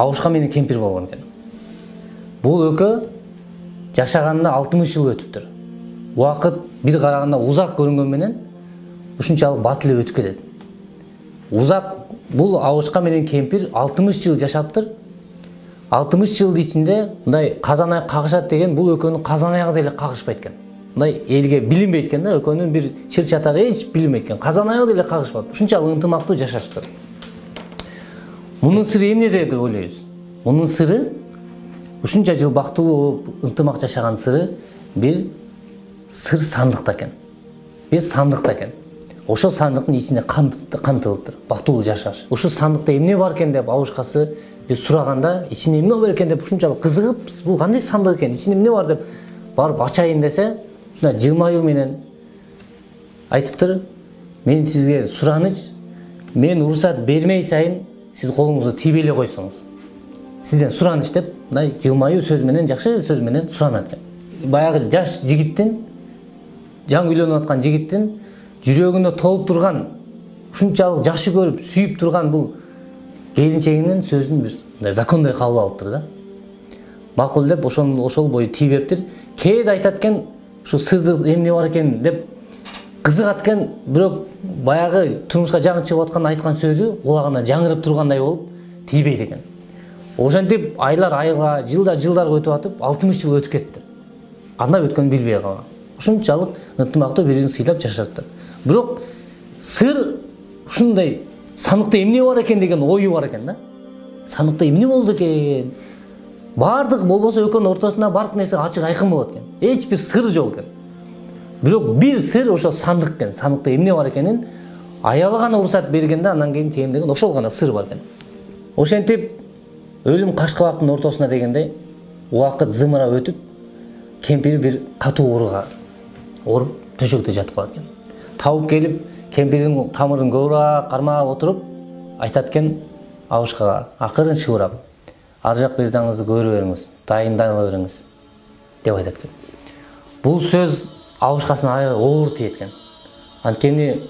Абушка менен кемпир болгон экен. Бул экөө жашаганына 60 жыл өтүптүр. Убакыт бир караганда узак көрүнгөн менен ушунчалык бат эле өтүп кетет. Узак бул Абушка менен кемпир 60 жыл жашаптыр. 60 жылдын ичинде мындай казан аяк кагышат деген бул экөөнүн казан аягы деле кагышпайт экен. Мындай элге билинбейт экен да, экөөнүн бир чыр чатагы эч билинбейт экен. Казан аягы деле кагышпайт. Ушунчалык ынтымактуу жашаштыр. Мунун сыры эмнеде деп ойлойбуз? Мунун сыры ушунча жыл бактылуу болуп ынтымак жашаган сыры бир сыр сандыкта экен. Бир сандыкта экен. Ошол сандыктын ичинде кантылыптыр. Бактылуу жашаш. Ушул сандыкта эмне бар экен деп Абушкасы бир сураганда, ичинде эмне бар экен деп ушунчалык кызыгып, бул кандай сандык экен, ичинде эмне бар деп барып ачайын десе, ушундай жылмаюу менен айтыптыр: "Мен сизге сураныч, мен уруксат бермей сайын сиз колуңузду тийбей эле койсоңуз. Сизден сураныч" деп мындай жылмаюу сөз менен, жакшы сөз менен суранат экен. Баягы жаш жигиттин, жаңы үйлөнүп аткан жигиттин жүрөгүндө толуп турган, ушунчалык жакшы көрүп, сүйүп турган бул келинчегинин сөзүн бир закондой кабыл алыптыр да. Макул деп ошол бою тийбептир. Кээде айтат экен, ушу сырды эмне бар экен деп кызыгат экен, бирок баягы турмушка жаңы чыгып аткан айткан сөзү кулагына жаңырып тургандай болуп тийбейт экен. Ошентип айлар айга, жылдар жылдарга өтүп атып, 60 жыл өтүп кетти. Кандай өткөнүн билбей калган. Ушунчалык ынтымактуу бири-бирин сыйлап жашаптыр. Бирок сыр ушундай сандыкта эмне бар экен деген ою бар экен да. Сандыкта эмне болду экен? Бардык болбосо экөөнүн ортосунда бардык нерсе ачык айкын болот экен. Эч бир сыр жок экен. Бирок бир сыр ошо сандык экен. Сандыкта эмне бар экенин аялы гана уруксат бергенде андан кийин тегендеген ошол гана сыр бар экен. Ошентип өлүм кашкабактын ортосуна дегендей убакыт зымырап өтүп, кемпир бир катуу ооруга ооруп төшөктө жатып калат экен. Табып келип, кемпирдин тамырын көбүрөөк кармап отуруп айтат экен Абушкага, акырын шыбырап: "Ар жак бирдаңызды көрө бериңиз, дайындала бериңиз" деп айтат экен. Бул сөз Абушкасына аябай оор тиет экен. Анткени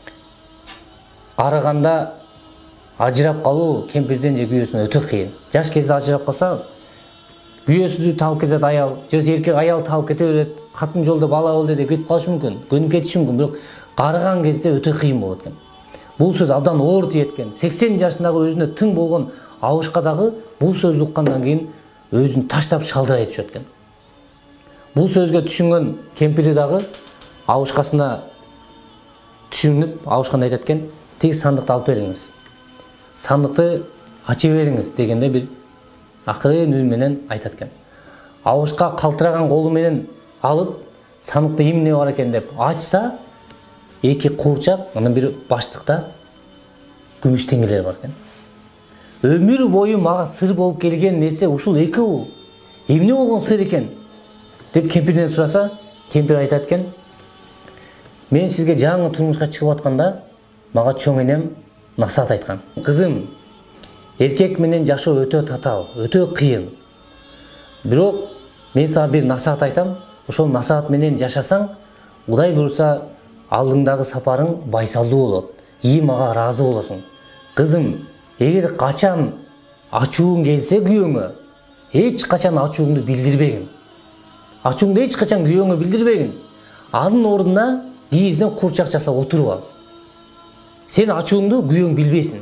карыганда ажырап калуу кемпирден же күйөөсүнөн өтө кыйын. Жаш кезде ажырап калса, күйөөсү табып кетет аял, же эркек аял табып кете берет, катын жолдо бала болду деп кетип калышы мүмкүн, көнүп кетиши мүмкүн, бирок карыган кезде өтө кыйын болот экен. Бул сөз абдан оор тиет экен. 80 жашындагы өзүнө тың болгон Абушка дагы бул сөздү уккандан кийин өзүн таштап шалдырай түшөт экен. Бул сөзгө түшүнгөн кемпири дагы Абушкасына түшүнүп, Абушканы айтат экен: "Тиги сандыкты алып бериңиз. Сандыкты ачып бериңиз" дегенде бир акырын үн менен айтат экен. Абушка калтыраган колу менен алып, сандыкта эмне бар экен деп ачса, эки куурчак, анан бир баштыкта күмүш теңелер бар экен. Өмүр бою мага сыр болуп келген нерсе ушул экөө. Эмне болгон сыр экен деп кемпирден сураса, кемпир айтат экен: "Мен сизге жаңы турмушка чыгып атканда мага чоң энем насаат айткан. Кызым, эркек менен жашоо өтө татаал, өтө кыйын. Бирок мен сага бир насаат айтам, ошол насаат менен жашасаң, Кудай буйрса алдыңдагы сапарың байсалдуу болот. И мага ыраазы болосуң. Кызым, эгер качан ачууң келсе күйөөңө, эч качан ачууңду билдирбегин. Ачууңду эч качан күйөөңө билдирбегин. Анын ордуна бийизден курчак жасап отуруп ал. Сен ачууңду күйөөң билбесин.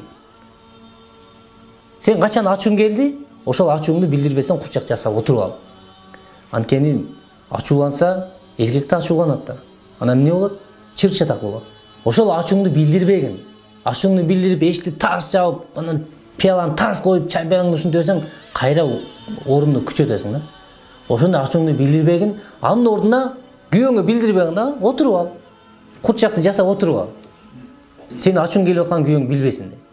Сен качан ачууң келди, ошол ачууңду билдирбесең курчак жасап отуруп ал. Анткени ачууланса, эркек да ачууланат да. Анан эмне болот? Чыр чатак болот. Ошол ачууңду билдирбегин. Ачууңду билдирип, эшикти тарс жаап, анан пиаланы тарс коюп, чай баяңды ушинтесең, кайра орунду күчөтөсүң да. Ошондо ачууңду билдирбегин, анын ордуна күйөөңө билдирбегин да, отуруп ал. Курчакты жасап отуруп ал. Сен ачууң келип аткан күйөөң билбесин дейт.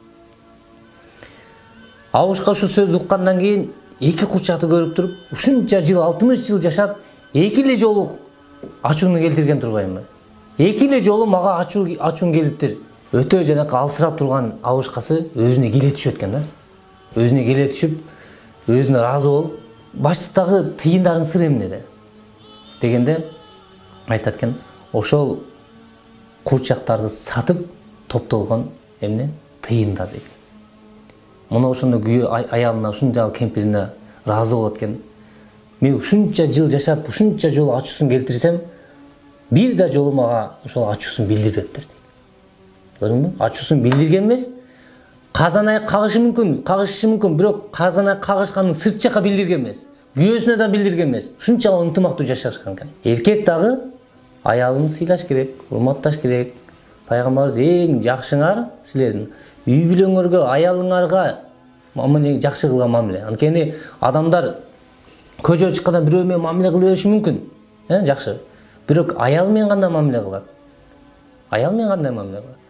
Абушка ушул сөздү уккандан кийин эки курчакты көрүп туруп, ушунча жыл, 60 жыл жашап, эки эле жолу ачууну келтирген турбаймынбы? Эки эле жолу мага ачууң келиптир. Өтө жанакы алсырап турган Абушкасы өзүнө келе түшөт экен да. Өзүнө келе түшүп, өзүнө ыраазы болуп, баштыктагы тыйындардын сыры эмнеде? Дегенде айтат экен, ошол курчактарды сатып топтолгон эмне? Тыйындар дейт. мына ошондо күйөө аялына ушунчалык кемпирине ыраазы болот экен. Мен ушунча жыл жашап, ушунча жолу ачуусун келтирсем, бир да жолу мага ошол ачуусун билдирбептир. Көрдүңбү? Ачуусун билдирген эмес, казан аяк кагышы мүмкүн, бирок казан аяк кагышканын сырт жака билдирген эмес. Күйөөсүнө да билдирген эмес. Ушунчалык ынтымактуу жашашкан экен. Эркек дагы аялын сыйлаш керек, урматташ керек. Пайгамбарыбыз эң жакшыңар силердин үй бүлөңөргө, аялыңарга жакшы кылган мамиле. Анткени адамдар көчөгө чыкканда бирөө менен мамиле кыла бериши мүмкүн. Жакшы. Бирок аял менен кандай мамиле кылат? Аял менен кандай мамиле кылат?